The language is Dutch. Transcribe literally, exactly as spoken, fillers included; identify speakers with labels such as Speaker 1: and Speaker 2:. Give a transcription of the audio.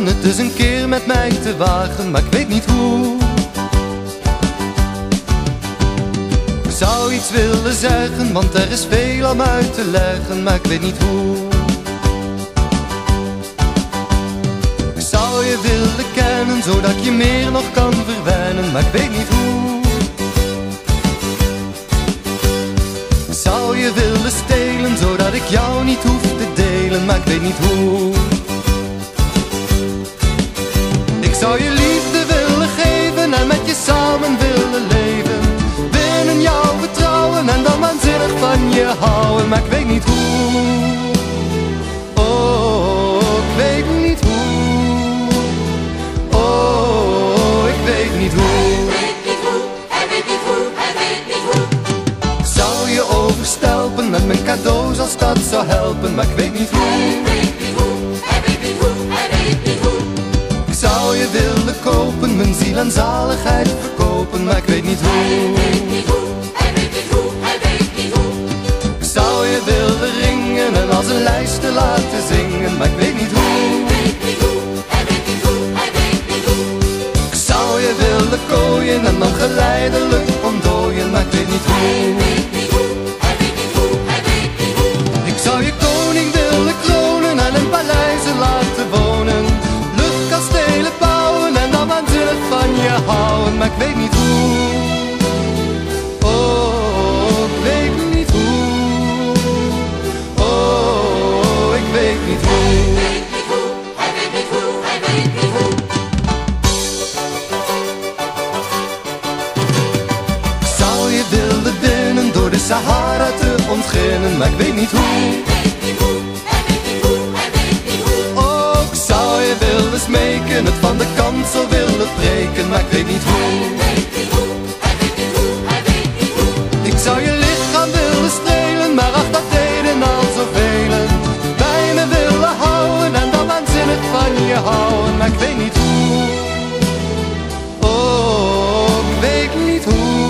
Speaker 1: pogen het dus een keer met mij te wagen, maar ik weet niet hoe. Ik zou iets willen zeggen, want er is veel om uit te leggen, maar ik weet niet hoe. Ik zou je willen kennen, zodat ik je meer nog kan verwennen, maar ik weet niet hoe. Ik zou je willen stelen, zodat ik jou niet hoef te delen, maar ik weet niet hoe. Ik zou je liefde willen geven en met je samen willen leven, binnen jou vertrouwen en dan waanzinnig van je houden, maar ik weet niet hoe. Oh, ik weet niet hoe. Oh, ik weet niet hoe.
Speaker 2: Hij weet niet hoe, hij weet niet hoe, hij weet niet hoe.
Speaker 1: Ik zou je overstelpen met mijn cadeaus als dat zou helpen, maar ik weet niet hoe.
Speaker 2: Hij weet niet hoe, hij weet niet hoe, hij weet niet hoe.
Speaker 1: Ik zou je willen kopen, mijn ziel en zaligheid verkopen, maar ik weet niet hoe.
Speaker 2: Hij weet niet hoe, hij weet niet hoe, hij weet niet hoe.
Speaker 1: Ik zou je willen ringen en als een lijst te laten zingen, maar ik weet niet hoe.
Speaker 2: Hij weet niet hoe, hij weet niet hoe, hij weet niet hoe.
Speaker 1: Ik zou je willen kooien en dan geleidelijk ontdooien, maar ik weet niet hoe.
Speaker 2: Hij weet niet hoe, hij weet niet hoe, hij weet niet hoe.
Speaker 1: Ik zou je koning willen kronen en in paleizen laten wonen, luchtkastelen bouwen en dan waanzinnig van je houden, maar ik weet niet hoe. Oh, ik weet niet hoe. Oh, ik weet niet hoe.
Speaker 2: Hij weet niet hoe, hij weet niet hoe, hij weet niet hoe.
Speaker 1: Ik zou je willen winnen door de Sahara te ontginnen, maar ik weet niet hoe.
Speaker 2: Hij weet niet hoe, hij weet niet hoe, hij weet niet hoe.
Speaker 1: Oh, ik zou je willen smeken, het van de kansel willen breken, maar ik weet niet hoe.
Speaker 2: Hij weet niet hoe, hij weet niet hoe, hij weet niet hoe.
Speaker 1: Ik zou je lichaam willen strelen, maar ach, dat deden al zoveel. Bij me willen houden en dan waanzinnig van je houden, maar ik weet niet hoe. Oh, ik weet niet hoe.